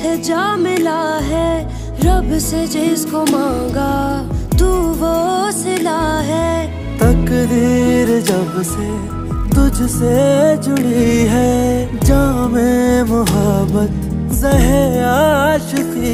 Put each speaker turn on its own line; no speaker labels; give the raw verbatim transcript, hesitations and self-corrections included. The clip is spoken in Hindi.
है जा मिला है रब से जिसको मांगा तू वो सिला है।
तकदीर जब से तुझसे जुड़ी है जामे मोहब्बत ज़हे आशिकी